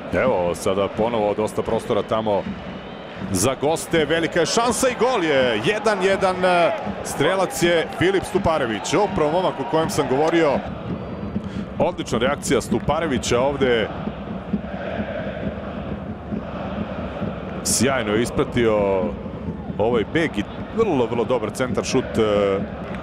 Evo, sada ponovo dosta prostora tamo za goste. Velika je šansa i gol je. 1-1. Strelac je Filip Stuparević. Upravo momak o kojem sam govorio. Odlična reakcija Stuparevića ovde. Sjajno je ispratio ovaj beg i vrlo dobar centar šut